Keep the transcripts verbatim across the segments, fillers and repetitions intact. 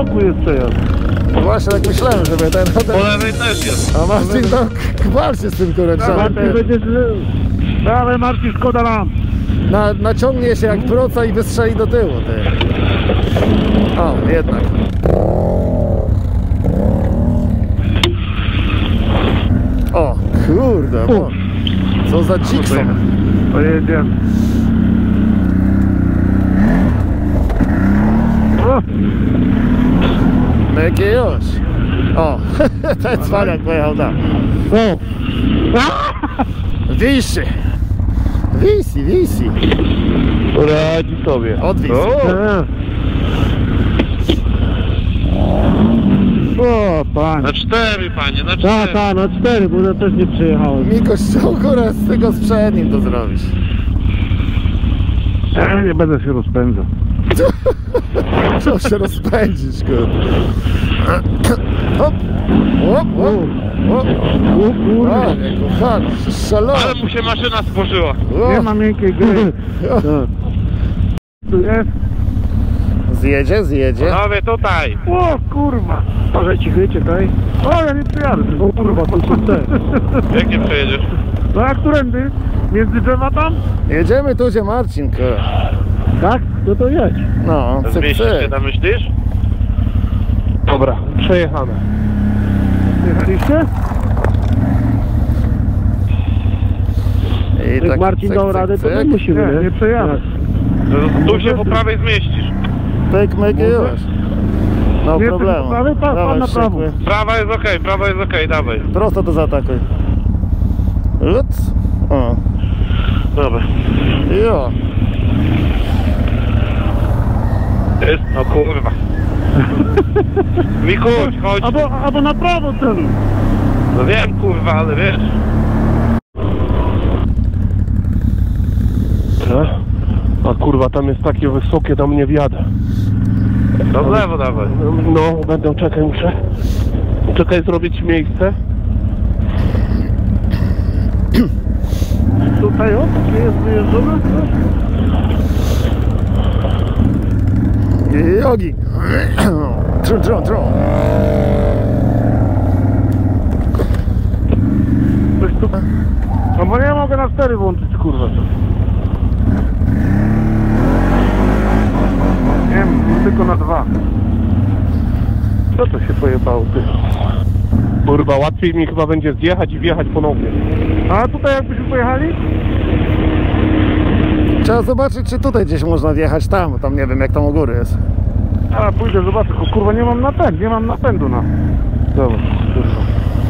boku jest przejazd. No właśnie tak myślałem, żeby ten... ten... Po lewej też jest. A Marcin, to kwal się z tym kureczem. Marcin będziesz... Dawaj Marcin, szkoda nam. Na, naciągnie się jak proca i wystrzeli do tyłu, ty. O, jednak. O, kurde, bo. Co za Dixon. Pojedziemy. Jakie już. O, ten cwaniak pojechał tam. O! Wisi. Wisi, wisi. Radzi sobie. Odwis. O, panie. Na cztery, panie, na Ta, cztery. ta, na cztery, bo ja też nie przejechałem. Miko chciał kurę z tego z przednim to zrobić. Ja nie będę się rozpędzał. Chciał się rozpędzić, kurde. Hop. Hop, hop. Hop. O kurde. O, jak kochany, szalony. Ale mu się maszyna spożyła. Nie ma miękkiej gry. Tu jest. Zjedzie, zjedzie. Panowie, tutaj. O kurwa. Może cichy, czekaj. O, ja nie przyjadę. O kurwa, to są te. Jak nie przejedziesz? No a którędy? Między drzewa tam? Jedziemy tu, gdzie Marcin, kurde. Tak? No to jedź. No, cyk, Zmieścisz się, cyk. tam myślisz? Dobra, przejechane. Jechaliście? I Jak Marcin cyk, dał cyk, radę, to cyk. my musimy, nie? Nie przejadę. Tu się po prawej zmieścisz. Pyk, myk i już. No Nie, problemu. po prawej, pan- pan Dawaj, na prawo. wściekły. Prawa jest okej, prawa jest okej, dawaj. Prosto to zaatakuj. Luc. O. Dobra. Jo. Jest, no kurwa. Mikuś, chodź. Albo, albo na prawo celu. No wiem kurwa, ale wiesz. A kurwa, tam jest takie wysokie, tam nie wjadę. No w lewo dawaj. No, będę, czekaj, muszę. Czekaj, zrobić miejsce. Tutaj o, nie jest wyjeżdżone? Jogi. Trum, trum, trum. Coś tu... No bo nie mogę na cztery włączyć, kurwa. Nie wiem, tylko na dwa. Co to się pojebało, ty? Kurwa, łatwiej mi chyba będzie zjechać i wjechać ponownie. A tutaj jakbyśmy pojechali? Trzeba zobaczyć, czy tutaj gdzieś można wjechać tam, bo tam nie wiem jak tam u góry jest. A pójdę, zobaczę, tylko kurwa nie mam napędu, nie mam napędu na... Dobra, kurwa.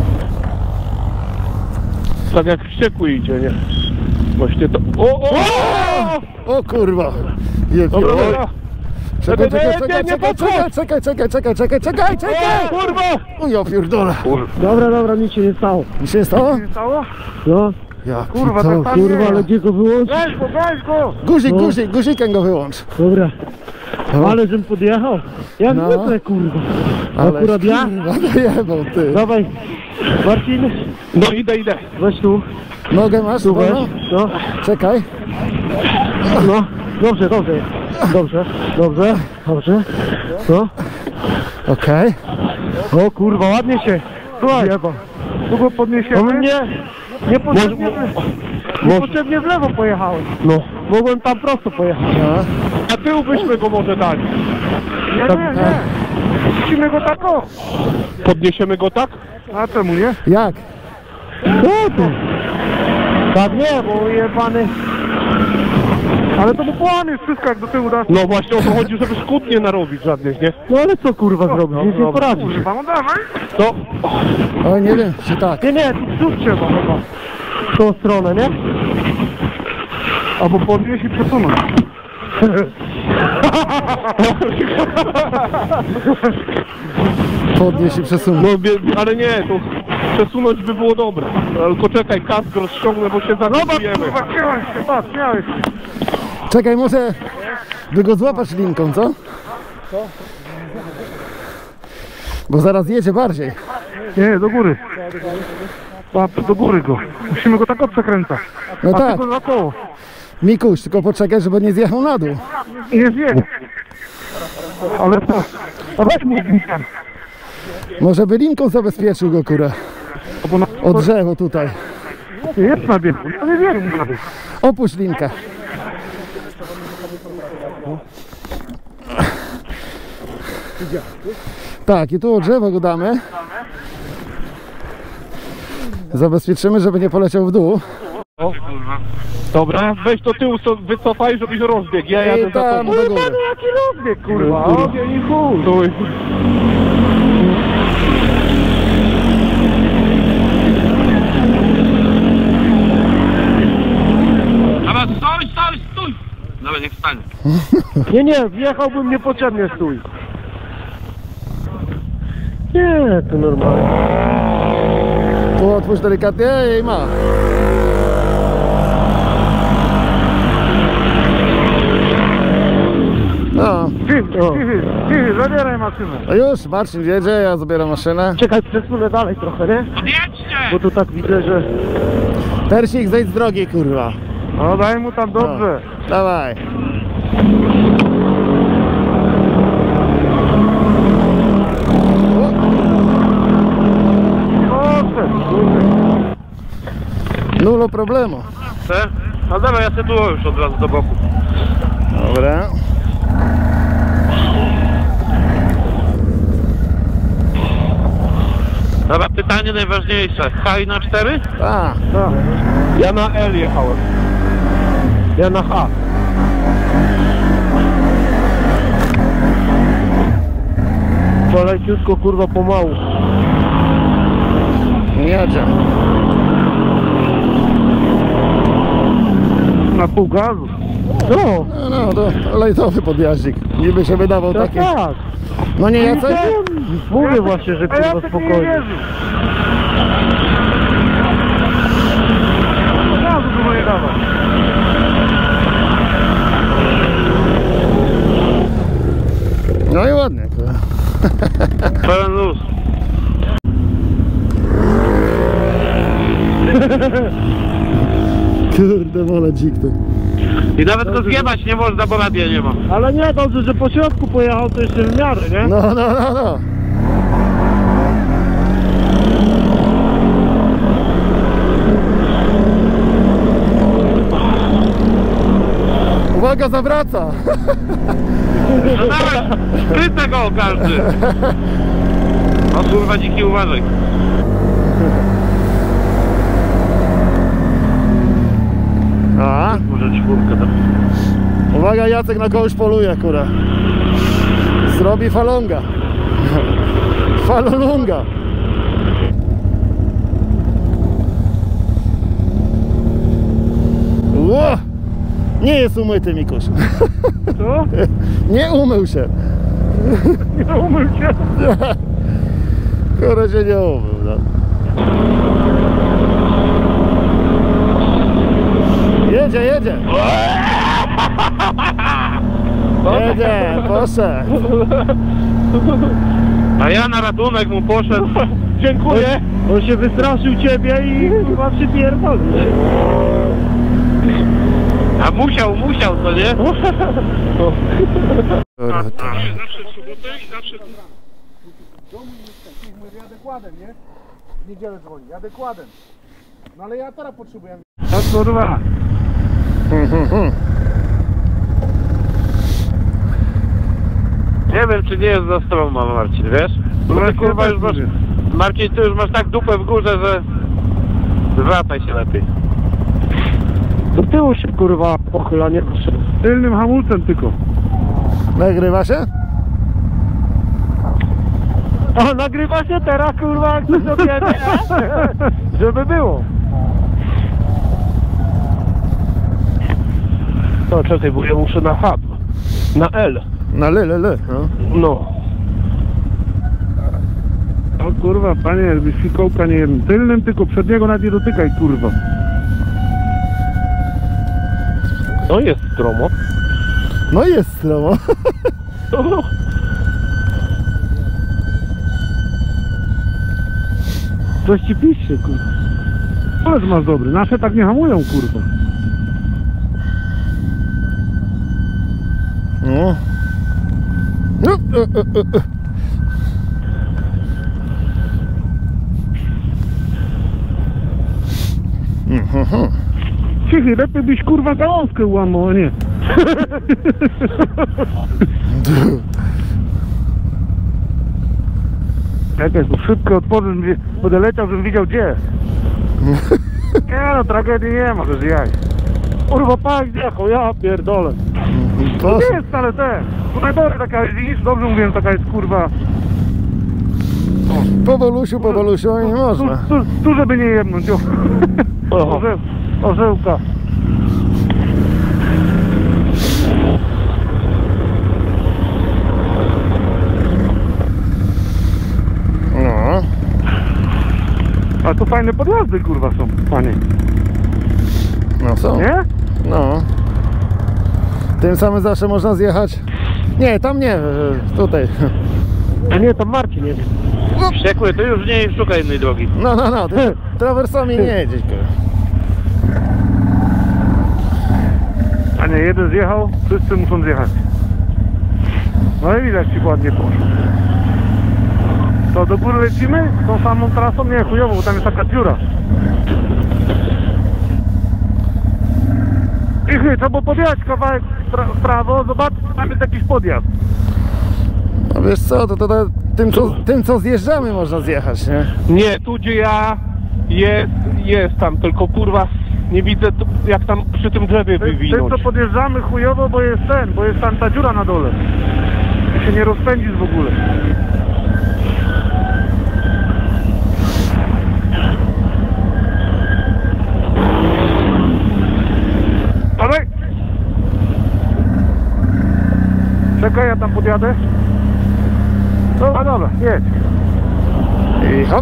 Tak jak wściekły idzie, nie? Właśnie to... O, o, o! O kurwa! Je, Dobra, oj. dobra. Czekaj, czekaj, Nie, czekaj, nie, nie czekaj, podchodź! czekaj, czekaj, czekaj, czekaj, czekaj, czekaj! Kurwa! O ja pierdolę! Dobra, dobra, nic się nie stało. Mi się nie stało? Nie stało? No. Ja Kurwa, pitole. tak tam Kurwa, nie. ale gdzie go wyłączyć? Weź go, weź go! Guzik, No. guzik, guzikiem go wyłącz. Dobra. No. Ale żem podjechał. Jak No. zwykle, kurwa. Ale Akurat ja? kurwa, dojebał ty. Dawaj. Marcin. No idę, idę. Weź tu. Nogę masz? Tu weź. No. No. Czekaj. No. Dobrze, dobrze. Dobrze, dobrze, dobrze. No. Okej. O kurwa, ładnie się. Słuchaj. Tu go podniesiemy? No nie. Niepotrzebnie, Może- w... Niepotrzebnie w lewo pojechałeś. No. Mogłem tam prosto pojechać. No. A tył byśmy go może dali. Nie, Tak. nie, nie. Musimy go tak o. Podniesiemy go tak? A czemu nie? Jak? No ty. Tak nie, bo jebany. Ale to mu połamie wszystko, jak do tyłu dasz. No właśnie o to chodzi, żeby szkód nie narobić żadnych, nie? No ale co kurwa zrobić? no, Nic nie no, poradzisz. Kurwa, no dawaj. No. Oj, nie wiem, czy tak. Nie, nie, tu trzeba chyba. W tą stronę, nie? Albo podnieść i przesunąć. Podnieś i przesunąć. No bie- ale nie, to przesunąć by było dobre. Tylko czekaj, kask rozciągnę, bo się zagadujemy. Kurwa, miałeś się, patrz, miałeś się. Czekaj, może by go złapać linką, co? Bo zaraz jedzie bardziej. Nie, do góry. Patrz, do góry go. Musimy go tak odprzekręcać. No A tak. tylko za koło. Mikuś, tylko poczekaj, żeby nie zjechał na dół. I nie zjedzie. Ale to... A weź mu linkę. Może by linką zabezpieczył go, kurę. Bo na... O drzewo tutaj. Jest na biegu, no nie wiem. Opuść linkę. Tak, i tu o drzewo go damy. Zabezpieczymy, żeby nie poleciał w dół. Dobra, weź to tył, so- wycofaj, żebyś rozbiegł. Ja jadę I za tam tobą. do góry. Jaki rozbieg, kurwa. Ogień i chuj. Stój. Dobra, stój, stój, stój! Dobra, niech wstanie. Nie, nie, wjechałbym niepotrzebnie stój. Nie, to normalnie. Tu otwórz delikatnie i ma. No, Cichy, cichy, cichy, zabieraj maszynę. a już, Marcin jedzie, ja zabieram maszynę. Czekaj, przesunę dalej trochę, nie? Odjedźcie! Bo tu tak widzę, że... Persik, zejdź z drogi, kurwa. No daj mu tam dobrze. No, dawaj. Proszę. Nulo problemu. Te? No dobra, ja sobie tu już od razu do boku. Dobra. Dobra, pytanie najważniejsze. H i na cztery? A, Tak. Ja na L jechałem. Ja na H. To leciutko, kurwa, pomału. jedzie. Na pół gazu. No, No, no, to lejtowy podjaździk. Niby się wydawał tak, taki. tak. No nie Jacek? Mówię właśnie, że kurwa spokojnie. Gazu tu nie dawać. No i ładnie, kurwa. Pełen luz. Kurde, mole dzik tu. I nawet go zjebać nie można, bo radia nie ma. Ale nie, dobrze, że po środku pojechał, to jeszcze w miarę, nie? No, no, no, no. Uwaga, zawraca! No dawaj, skrytę go każdy. O kurwa, dziki, uważaj. A, Może czwórkę tam. uwaga, Jacek na kogoś poluje, kurę. Zrobi falonga. Falolunga. Ło! Nie jest umyty, Mikusz. Co? Nie umył się. Nie umył się. Kurę się nie umył, no. Jedzie, jedzie. Jedzie, poszedł. A ja na ratunek mu poszedł. Dziękuję. On się wystraszył ciebie i chyba przypierdolił. A musiał, musiał, co nie? Kurwa, to- Zawsze w sobotę i zawsze... Mówię, jadę kładem, nie? W niedzielę dzwoni, jadę kładem. No ale ja teraz potrzebuję. No kurwa. Nie wiem, czy nie jest za stroma, Marcin, wiesz? Bo ty kurwa już masz... Marcin, ty już masz tak dupę w górze, że... Zwracaj się lepiej. Do tyłu się kurwa pochyla, nie proszę. Tylnym hamulcem tylko. Nagrywa się? A nagrywa się teraz kurwa, jak coś odjedzie. Żeby było. No czekaj, bo ja muszę na H. Na L. Na le, le, le. No. No. O kurwa, panie, jakbyś fikołka nie jednym. Tylnym tylko, przedniego nawet nie dotykaj, kurwa. No jest stromo. No i jest stromo. No. Coś ci pisze, kurwa. Ale masz dobry, nasze tak nie hamują, kurwa. No. No, e, e, e, e. Mhm. Cichy, lepiej byś kurwa gałązkę łamał, a nie. Czekaj, bo szybko otworzył, będę leciał, żebym widział gdzie. Nie no, tragedii nie ma, że jaj. Kurwa, pak zjechał, ja pierdolę. To nie jest wcale te. Tutaj dobra taka jest, widzisz, dobrze mówiłem, taka jest kurwa. Powolusiu, powolusiu, nie można. Tu, tu, tu żeby nie jebnąć, o. Orzeł, orzełka. No. A tu fajne podjazdy kurwa są, panie. No są. Nie? No. Tym samym zawsze można zjechać. Nie, tam nie, tutaj. A nie, tam Marcin jedzie. Wściekły, to już nie szukaj innej drogi. No, no, no, ty trawersami nie jedziesz. A nie, jeden zjechał, wszyscy muszą zjechać. No i widać ci ładnie poszło. To do góry lecimy? Tą samą trasą? Nie, chujowo, bo tam jest taka dziura. I chyba, trzeba było podjechać kawałek w prawo, zobacz, tam jest jakiś podjazd. No wiesz co, to, to, to tym, co, tym co zjeżdżamy można zjechać, nie? Nie, tu gdzie ja jest, jest tam, tylko kurwa nie widzę tu, jak tam przy tym drzewie Tym, wywinąć. co podjeżdżamy chujowo, bo jest ten, bo jest tam ta dziura na dole. I się nie rozpędzisz w ogóle. Dawaj! Czekaj, ja tam podjadę. No, a dobra, jedź. I hop.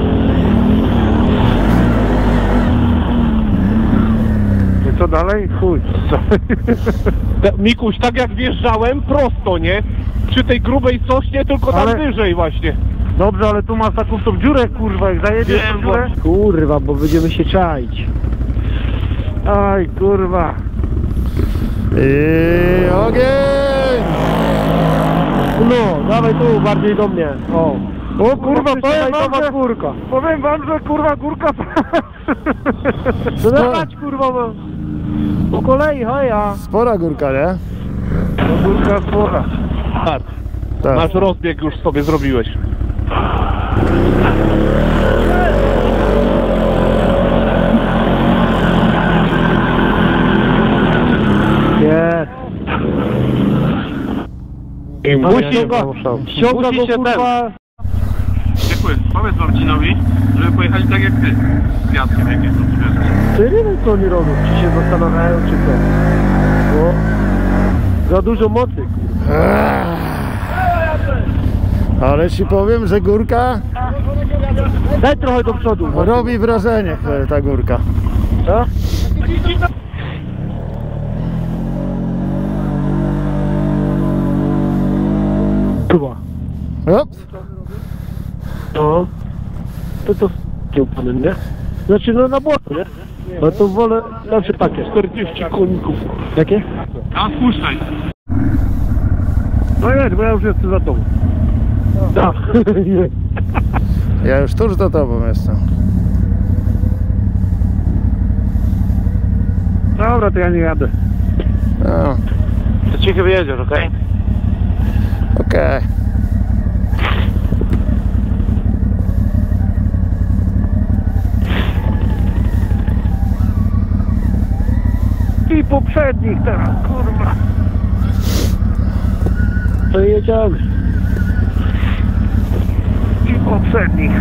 I co dalej? Chuj. Ta- Mikuś, tak jak wjeżdżałem, prosto, nie? Przy tej grubej sośnie, tylko tam Ale- wyżej właśnie. Dobrze, ale tu masz taką tą dziurę, kurwa, jak zajedziesz Wiem, w dziurę. Kurwa, bo będziemy się czaić. Aj, kurwa. I ogień! No, dawaj tu, bardziej do mnie. O. O kurwa, powiem wam, ta że, górka. powiem wam, że kurwa górka. No dawać kurwa, bo... Po kolei, hoja. Spora górka, nie? No górka spora. Tak. Tak. Masz rozbieg już sobie zrobiłeś. Jest. I Musi go, ściąga Musi go się kurwa. Wściekły, powiedz Marcinowi, żeby pojechali tak jak ty. Z Jackiem, jak jest to wiesz. Ty nie wiem co oni robią, czy się zastanawiają, czy co. Bo... Za dużo mocy. Ale ci powiem, że górka Daj trochę do przodu. robi wrażenie, ta górka. Co? Kurwa. Hop. No. To to kieł panem, nie? Znaczy no na błoto, nie? No to wolę lepszy pakiet. czterdzieści koników. Jakie? A spuszczaj. No jedź, bo ja już jestem za tobą. Tak. Ja już tuż za tobą jestem. Dobra, to ja nie jadę. No, To cichy wyjedziesz, okej? okej. I poprzednich teraz, kurwa. To jedziemy. I poprzednich.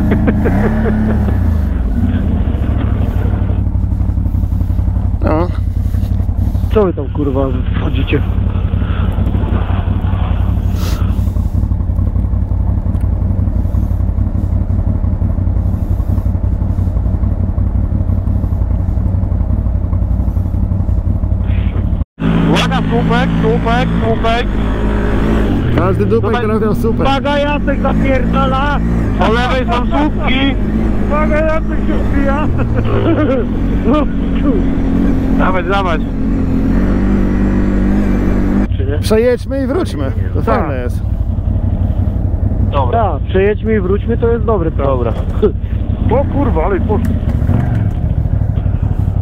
No. Co wy tam kurwa wchodzicie? Uwaga, słupek, słupek, słupek. Każdy dupek Tutaj- teraz miał super. Uwaga, Jacek zapierdala! Po lewej są słupki. Uwaga, Jacek się wbija. Dawać, dawać. Przejedźmy i wróćmy. To Tak. fajne jest. Dobra. Tak, przejedźmy i wróćmy, to jest dobry plan. Dobra. O kurwa, ale poszło.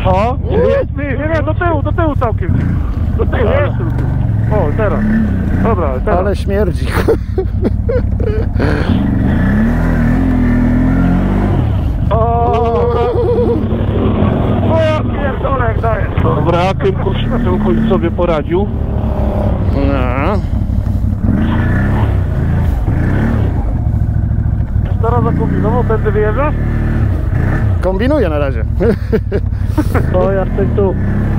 O, jedźmy, nie, nie, do tyłu, do tyłu całkiem. Do tyłu, jeszcze do tyłu. O, teraz. Dobra, teraz. Ale śmierdzi. O, o ja pierdolę, jak daję. Dobra, Tymku, Tymku sobie poradził. No. Teraz zakombinował, będę wyjeżdżasz? Kombinuję na razie. O, Jacek tu.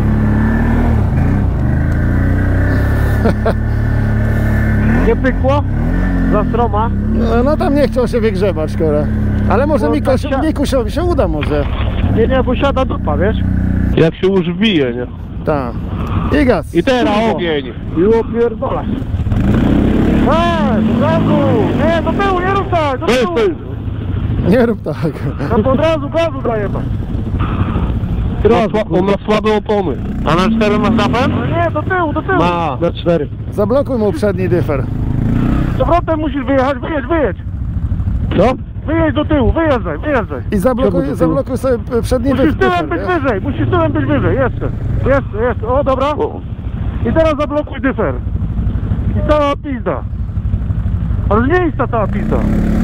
Nie pykło? Za stroma? No, no tam nie chciał się wygrzebać, kora. Ale może No, Mikoś, tak, tak. Mikusiowi się uda może. Nie, nie, bo siada dupa, wiesz? Jak się już bije, nie? Tak. I gaz. I teraz Kurwa. ogień. I opierdolę. Eee, do gazu! Nie, do tyłu, nie rób tak, do To jest tyłu! to. Nie rób tak. No to od razu gazu daję pan. On ma sła- on ma słabe opony. A na cztery masz napęd? No nie, do tyłu, do tyłu! Ma. Na cztery. Zablokuj mu przedni dyfer. Z powrotem musisz wyjechać, wyjedź, wyjedź! Co? Wyjedź do tyłu, wyjeżdżaj, wyjeżdżaj! I zablokuj, Czemu do tyłu? zablokuj sobie przedni Musisz dyfer. tyłem być nie? wyżej, musisz tyłem być wyżej, jeszcze! Jeszcze, jeszcze, o dobra! I teraz zablokuj dyfer. I cała pizda. Ale nie jest ta cała pizda.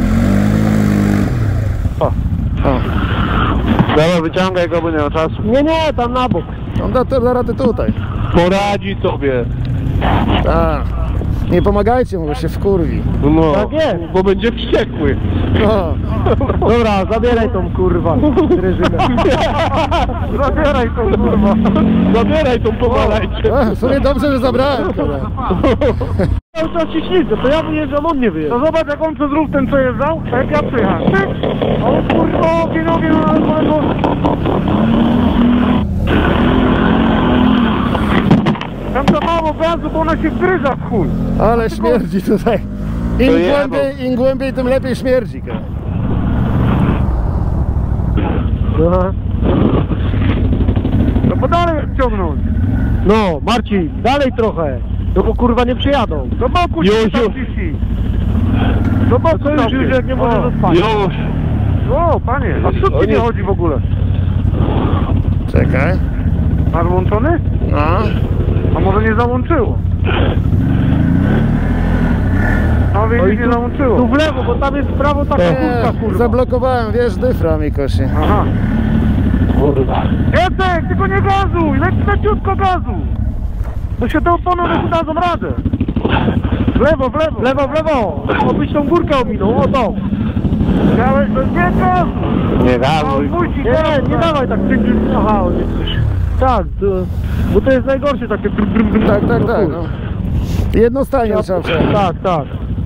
O. O. Dobra, wyciągaj go, bo nie ma czasu. Nie, nie, tam na bok. On da te rady tutaj. Poradzi sobie. Tak. Nie pomagajcie mu, bo się wkurwi. No. Tak jest. Bo będzie wściekły. No. Dobra, zabieraj tą kurwa reżimę. Zabieraj to kurwa. Zabieraj tą pomarańczę. A, w sumie dobrze, że zabrałem. Kora. Cały czas się ślizga, to ja wyjeżdżam, on nie wyjeżdża. To zobacz jak on przez rów ten przejeżdżał, a jak ja przyjechałem. Tyk! O kurwa, ogień, ogień, ogień, tam za mało gazu, bo ona się wgryza w chuj. Ale śmierdzi tutaj. Im To ja, głębiej, im głębiej, tym lepiej śmierdzi. Kora. Aha. No bo dalej ciągnąć. No, Marcin, dalej trochę. No bo kurwa nie przyjadą. Do boku Już, się już. tam wisi. Do boku To już, już jak nie może O. zaspać. Już. O, panie, a co O tu nie. nie chodzi w ogóle? Czekaj. Masz włączony? No. A może nie załączyło? No No widzisz, i nie tu, załączyło. tu w lewo, bo tam jest w prawo taka Nie, kurka, kurwa. zablokowałem, wiesz, dyfra, Mikosi. Aha. Kurwa. Jacek, tylko nie gazuj, leć leciutko gazu. To się te opony one dadzą radę. W lewo, w lewo. W lewo, w lewo. Obyś tą górkę ominął, o to. Miałeś, no nie gazu. Nie No, gazuj. musi Nie, nie, nie dawaj tak. Tyk, tyk. Aha, on jest coś. Tak, to, bo to jest najgorsze takie. Brum, brum, brum. Tak, tak, No tak. chuj. No. Jednostajnie Ja- trzeba przejechać. Tak, tak.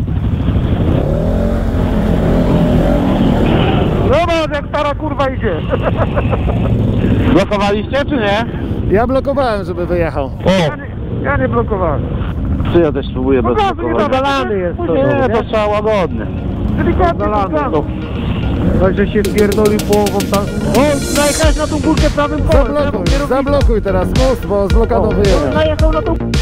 Zobacz jak stara kurwa idzie. Blokowaliście, czy nie? Ja blokowałem, żeby wyjechał. Ja nie, ja nie blokowałem. Czy ja też spróbuję No bez gazu nie blokowania? dawaj. Zalany jest to, Nie, nie? to trzeba łagodnie. Delikatnie bez Zalany. gazu. Także się spierdoli połową tam. O, najechałeś na tą górkę prawym kołem. Zablokuj, lewą, kierownicą. zablokuj teraz most, bo z blokadą O, wyjechał. najechał na tą